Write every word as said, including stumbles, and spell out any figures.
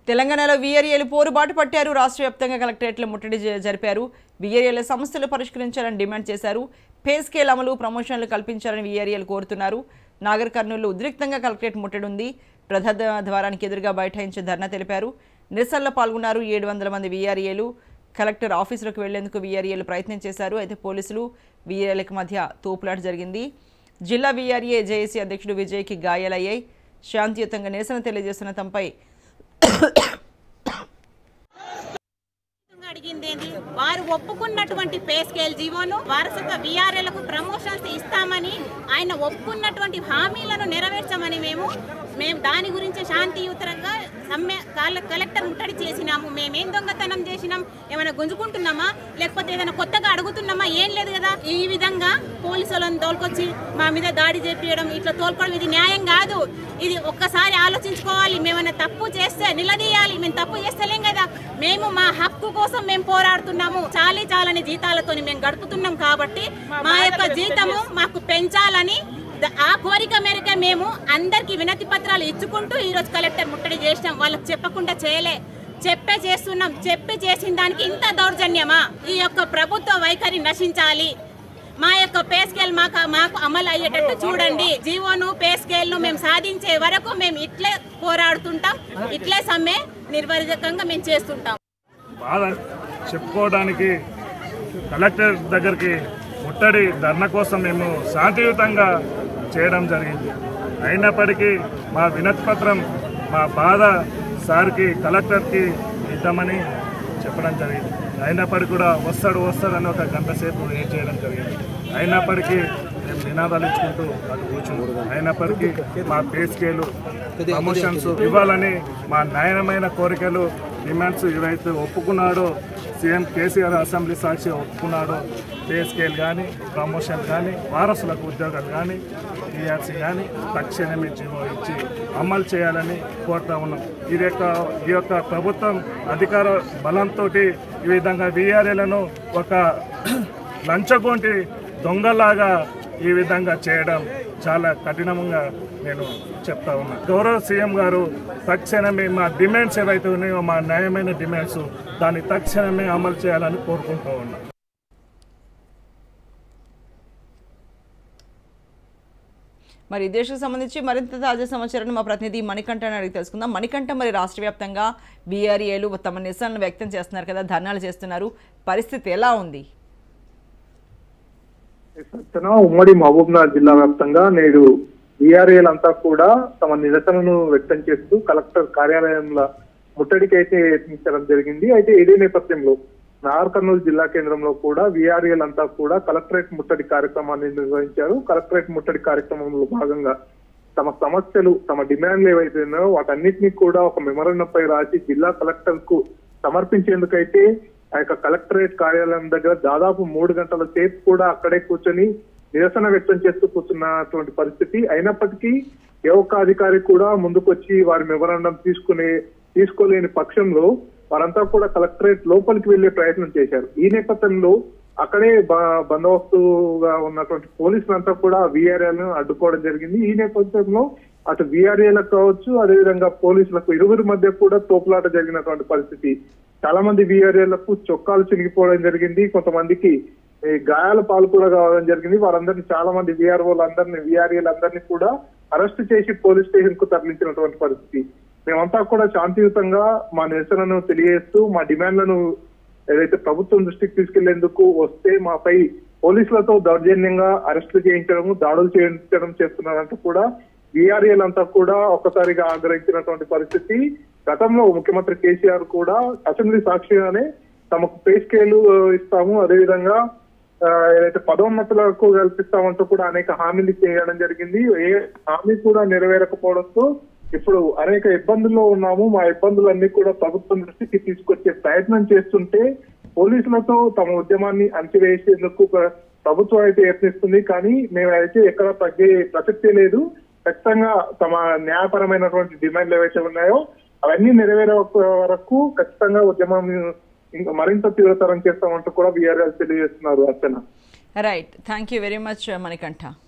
తెలంగాణలో వీఆర్ఏలు పోరుబాటు పట్టారు. రాష్ట్ర వ్యాప్తంగా కలెక్టరేట్ల ముట్టడి జరిపారు. వీఆర్ఏల సమస్యలు పరిష్కరించాలని డిమాండ్ చేశారు. పే స్కేల్ అమలు, ప్రమోషన్లు కల్పించాలని వీఆర్ఏలు కోరుతున్నారు. నాగర్ కర్నూలులో ఉద్రిక్తంగా కలెక్టరేట్ ముట్టడి ఉంది. ప్రధాన ద్వారానికి ఎదురుగా బైఠాయించి ధర్నా తెలిపారు. నిరసనలో పాల్గొన్నారు. ఏడు వందల మంది వీఆర్ఏలు కలెక్టర్ ఆఫీసులకు వెళ్లేందుకు వీఆర్ఏలు ప్రయత్నం చేశారు. అయితే పోలీసులు వీఆర్ఏలకు మధ్య తోపులాట జరిగింది. జిల్లా వీఆర్ఏ జేఏసీ అధ్యక్షుడు విజయ్కి గాయాలయ్యాయి. శాంతియుతంగా నిరసన తెలియజేస్తున్న తమపై అడిగిందేంటి? వారు ఒప్పుకున్నటువంటి పే స్కేల్ జీవోను వారసత్వ వీఆర్ఏలకు ప్రమోషన్స్ ఇస్తామని ఆయన ఒప్పుకున్నటువంటి హామీలను నెరవేర్చమని మేము మేము దాని గురించి శాంతియుతంగా సమ్మె కలెక్టర్ ముట్టడి చేసినాము. మేమేం దొంగతనం చేసినాం? ఏమైనా గుంజుకుంటున్నామా, లేకపోతే ఏదైనా కొత్తగా అడుగుతున్నామా? ఏం లేదు కదా. ఈ విధంగా పోలీసులను తోలుకొచ్చి మా మీద దాడి చేపించడం, ఇట్లా తోలుకోవడం ఇది న్యాయం కాదు. ఇది ఒక్కసారి ఆలోచించుకోవాలి. మేమైనా తప్పు చేస్తే నిలదీయాలి. మేము తప్పు చేస్తలేం కదా. మేము మా హక్కు కోసం మేము పోరాడుతున్నాము. చాలీ చాలని జీతాలతో మేము గడుపుతున్నాం కాబట్టి మా యొక్క జీతము మాకు పెంచాలని ఆ కోరిక మేరకు మేము అందరికి వినతి పత్రాలు ఇచ్చుకుంటూ ఈ రోజు కలెక్టర్ ముట్టడి చేసినాం. వాళ్ళకి చెప్పకుండా చేయలే, చెప్పే చేస్తున్నాం. చెప్పి చేసిన దానికి ఇంత దౌర్జన్యమా? ఈ యొక్క ప్రభుత్వ వైఖరి నశించాలి. మా యొక్క పే స్కేల్ మాకు మాకు అమలు అయ్యేటట్టు చూడండి. జీవోను పే స్కేల్ ను మేము సాధించే వరకు మేము ఇట్లే పోరాడుతుంటాం. ఇట్లే సమ్మె నిర్వహకంగా మేము చేస్తుంటాం. బాధ చెప్పుకోవడానికి కలెక్టర్ దగ్గరికి ముట్టడి ధర్నా కోసం మేము శాంతియుతంగా చేయడం జరిగింది. అయినప్పటికీ మా వినతి పత్రం మా బాధ సార్కి కలెక్టర్కి ఇద్దామని చెప్పడం జరిగింది. అయినప్పటికీ కూడా వస్తాడు వస్తాడని ఒక గంట సేపు వెయిట్ చేయడం జరిగింది. అయినప్పటికీ మేము నినాదాలు ఇచ్చుకుంటూ అటు కూర్చున్నాం. అయినప్పటికీ మా పే స్కేలు, ప్రమోషన్స్ ఇవ్వాలని మా న్యాయమైన కోరికలు, డిమాండ్స్ ఏవైతే ఒప్పుకున్నాడో సీఎం కేసీఆర్ అసెంబ్లీ సాక్షి ఒప్పుకున్నాడో పే స్కేల్ కానీ, ప్రమోషన్ కానీ, వారసులకు ఉద్యోగాలు కానీ, టీఆర్సీ కానీ తక్షణమే జీవో ఇచ్చి అమలు చేయాలని కోరుతా ఉన్నాం. ఇది యొక్క ఈ యొక్క ప్రభుత్వం అధికార బలంతో ఈ విధంగా వీఆర్ఏలను ఒక లంచగొంటి దొంగలాగా ఈ విధంగా చేయడం చాలా కఠినంగా నేను చెప్తా ఉన్నా. గౌరవ సీఎం గారు తక్షణమే మా డిమాండ్స్ ఏవైతే ఉన్నాయో మా న్యాయమైన డిమాండ్స్ దాన్ని తక్షణమే అమలు చేయాలని కోరుకుంటూ ఉన్నా. మరి దేశకు సంబంధించి మరింత తాజా సమాచారాన్ని మా ప్రతినిధి మణికంఠని అడిగి తెలుసుకుందాం. మణికంఠ, మరి రాష్ట్ర వ్యాప్తంగా వీఆర్ఏలు తమ నిరసనలు వ్యక్తం చేస్తున్నారు కదా, ధర్నాలు చేస్తున్నారు, పరిస్థితి ఎలా ఉంది? ఉమ్మడి మహబూబ్నగర్ జిల్లా వ్యాప్తంగా నేడు వీఆర్ఏలంతా కూడా తమ నిరసనను వ్యక్తం చేస్తూ కలెక్టర్ కార్యాలయంలో ముట్టడికి అయితే యత్నించడం జరిగింది. అయితే ఇదే నేపథ్యంలో నాగర్ కర్నూలు జిల్లా కేంద్రంలో కూడా వీఆర్ఏలంతా కూడా కలెక్టరేట్ ముట్టడి కార్యక్రమాన్ని నిర్వహించారు. కలెక్టరేట్ ముట్టడి కార్యక్రమంలో భాగంగా తమ సమస్యలు, తమ డిమాండ్లు ఏవైతే ఉన్నాయో వాటన్నిటినీ కూడా ఒక మెమోరాండం పై రాసి జిల్లా కలెక్టర్ కు సమర్పించేందుకైతే ఆ యొక్క కలెక్టరేట్ కార్యాలయం దగ్గర దాదాపు మూడు గంటల సేపు కూడా అక్కడే కూర్చొని నిరసన వ్యక్తం చేస్తూ కూర్చున్నటువంటి పరిస్థితి. అయినప్పటికీ ఏ ఒక్క అధికారి కూడా ముందుకొచ్చి వారి మెమోరాండం తీసుకునే తీసుకోలేని పక్షంలో వారంతా కూడా కలెక్టరేట్ లోపలికి వెళ్లే ప్రయత్నం చేశారు. ఈ నేపథ్యంలో అక్కడే బందోబస్తుగా ఉన్నటువంటి పోలీసులంతా కూడా వీఆర్ఏలను అడ్డుకోవడం జరిగింది. ఈ నేపథ్యంలో అటు వీఆర్ఏలకు కావచ్చు, అదేవిధంగా పోలీసులకు ఇరువురి మధ్య కూడా తోపులాట జరిగినటువంటి పరిస్థితి. చాలా మంది వీఆర్ఏలకు చొక్కాలు చినిగిపోవడం జరిగింది. కొంతమందికి గాయాల పాలు కూడా కావడం జరిగింది. వారందరినీ చాలా మంది వీఆర్ఓలందరినీ వీఆర్ఏలందరినీ కూడా అరెస్ట్ చేసి పోలీస్ స్టేషన్ కు తరలించినటువంటి పరిస్థితి. మేమంతా కూడా శాంతియుతంగా మా నిరసనను తెలియజేస్తూ మా డిమాండ్లను ఏదైతే ప్రభుత్వం దృష్టికి తీసుకెళ్లేందుకు వస్తే మాపై పోలీసులతో దౌర్జన్యంగా అరెస్టులు చేయించడం, దాడులు చేయించడం చేస్తున్నారంటూ కూడా వీఆర్ఏలంతా కూడా ఒక్కసారిగా ఆగ్రహించినటువంటి పరిస్థితి. గతంలో ముఖ్యమంత్రి కేసీఆర్ కూడా అసెంబ్లీ సాక్షిగానే తమకు పే స్కేలు ఇస్తాము, అదేవిధంగా ఏదైతే పదోన్నతులకు కల్పిస్తామంటూ కూడా అనేక హామీలు చేయడం జరిగింది. ఏ హామీ కూడా నెరవేరకపోవడంతో ఇప్పుడు అనేక ఇబ్బందుల్లో ఉన్నాము. మా ఇబ్బందులన్నీ కూడా ప్రభుత్వం దృష్టికి తీసుకొచ్చే ప్రయత్నం చేస్తుంటే పోలీసులతో తమ ఉద్యమాన్ని అణచివేసేందుకు ప్రభుత్వం అయితే యత్నిస్తుంది. కానీ మేమైతే ఎక్కడ తగ్గే ప్రసక్తే లేదు. ఖచ్చితంగా తమ న్యాయపరమైనటువంటి డిమాండ్లు ఏవైతే ఉన్నాయో అవన్నీ నెరవేరే వరకు ఖచ్చితంగా ఉద్యమం ఇంకా మరింత తీవ్రతరం చేస్తామంటూ కూడా వీఆర్ఏలు తెలియజేస్తున్నారు. Archana. Right, thank you very much Manikanta.